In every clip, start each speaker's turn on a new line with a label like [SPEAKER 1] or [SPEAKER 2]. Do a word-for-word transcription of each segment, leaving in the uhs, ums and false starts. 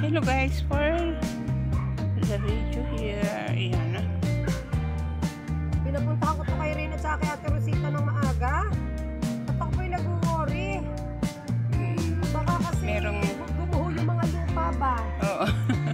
[SPEAKER 1] Hello guys, for the video here. Ayan na.
[SPEAKER 2] Pinapuntahan ko to kay Rina at kay Ate Rosita ng maaga. At ako po'y nag-worry. Baka kasi
[SPEAKER 1] Merong...
[SPEAKER 2] gumuho yung mga lupa ba?
[SPEAKER 1] Oo.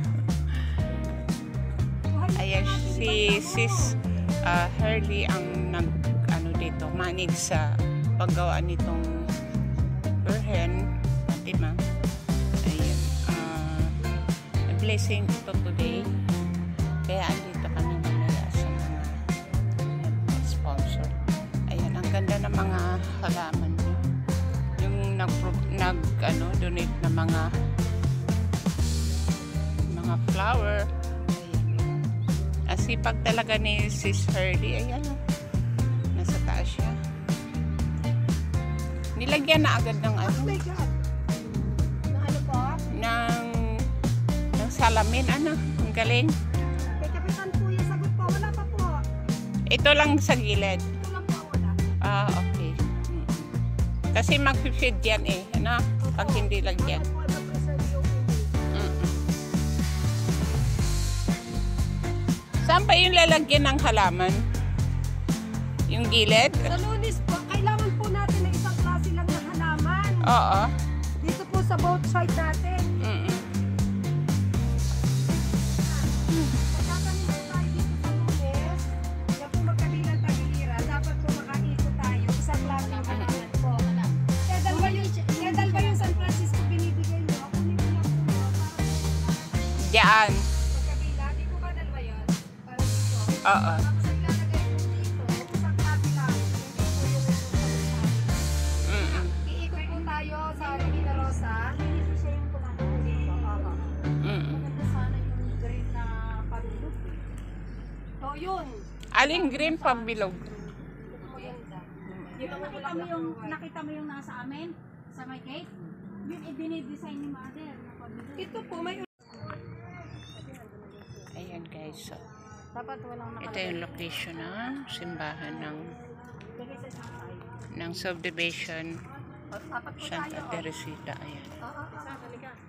[SPEAKER 1] Ayan si Sis uh, Hurley ang nag ano dito, manage sa paggawa nitong Birhen Fatima. Ayan. Uh, blessing ito today. Kaya andito kami mamaya sa mga sponsor. Ayan, ang ganda ng mga halaman niyo. Yung nag, nag ano, donate na mga mga flower. Asipag talaga ni Sis Hurley. Ayan o. Nasa taas siya. Nilagyan na agad ng ano.
[SPEAKER 2] Oh my God! Na ano po?
[SPEAKER 1] Ng, ng salamin. Ano? Ang galing.
[SPEAKER 2] Kay Kapitan po yung sagot po. Wala pa po.
[SPEAKER 1] Ito lang sa gilid.
[SPEAKER 2] Ito lang po wala.
[SPEAKER 1] Ah, okay. Hmm. Kasi mag-feed yan eh. Ano? Pag hindi lagyan.
[SPEAKER 2] Ako po na-preserve yung
[SPEAKER 1] Saan pa yung lalagyan ng halaman? Yung gilid?
[SPEAKER 2] Sa Lunes po, kailangan po natin ng isang klase lang ng halaman.
[SPEAKER 1] Oo.
[SPEAKER 2] Dito po sa both side natin.
[SPEAKER 1] Mm-mm.
[SPEAKER 2] Magtatanim po tayo dito sa Lunes. Kaya po magkabilang tagilira. Dapat po makaikot tayo. Isang klase ng halaman po. Kaya dalawa yung, kaya dalawa yung San Francisco binibigay nyo. Kunin mo lang po para
[SPEAKER 1] Diyan.
[SPEAKER 2] magkabila. Di po ba dalawa yun? Para dito.
[SPEAKER 1] Oo.
[SPEAKER 2] Tapos ang lalagay po dito, isang klase lang. Hindi po yung
[SPEAKER 1] Mm-mm.
[SPEAKER 2] iikot po tayo sa Regina Rosa. Hindi siya yung tumatawag dito. Oo.
[SPEAKER 1] Mm-mm.
[SPEAKER 2] Sana yung green na palulog. So yun.
[SPEAKER 1] Aling green pambilog.
[SPEAKER 2] Maganda.
[SPEAKER 3] Dito nakita mo yung nakita mo yung nasa amin sa may gate. Yung i-design ni Mother na pabilo.
[SPEAKER 2] Ito po may
[SPEAKER 1] Ayan guys. So,
[SPEAKER 3] Dapat walang
[SPEAKER 1] ito yung location ng simbahan ng ng subdivision
[SPEAKER 2] apat po
[SPEAKER 1] Santa
[SPEAKER 2] tayo.
[SPEAKER 1] Teresita. Ayan.
[SPEAKER 2] Oo, oo.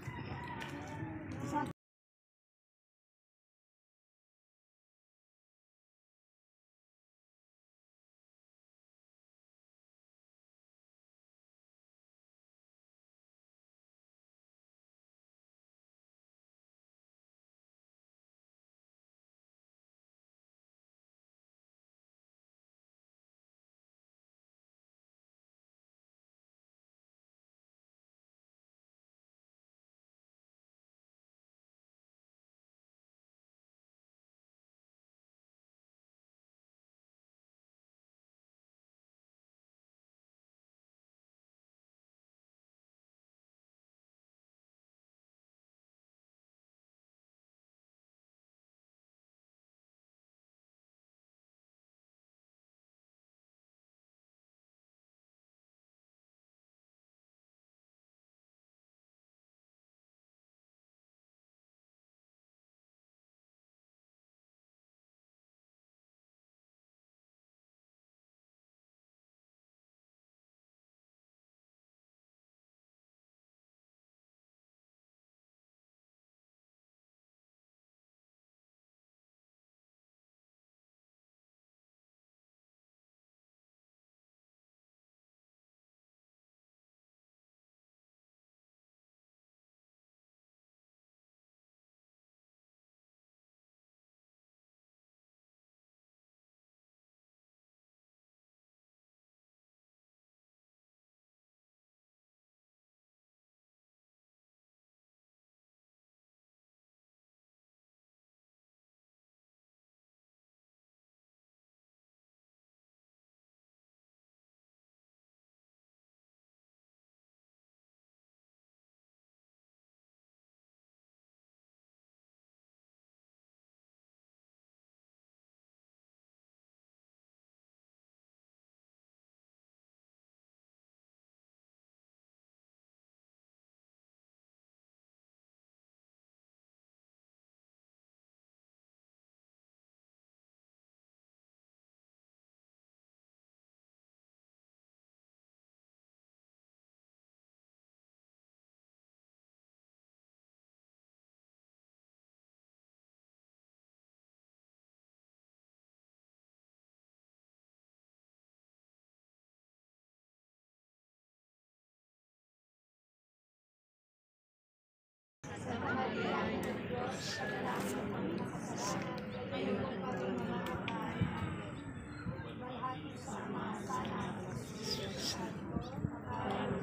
[SPEAKER 3] kabiyahe ng Diyos, kadalasan ng kami nakasalanan, ngayon at pagod na makakain namin. May hatid sa Ama, sa Anak, sa Espiritu Santo, magpapalagay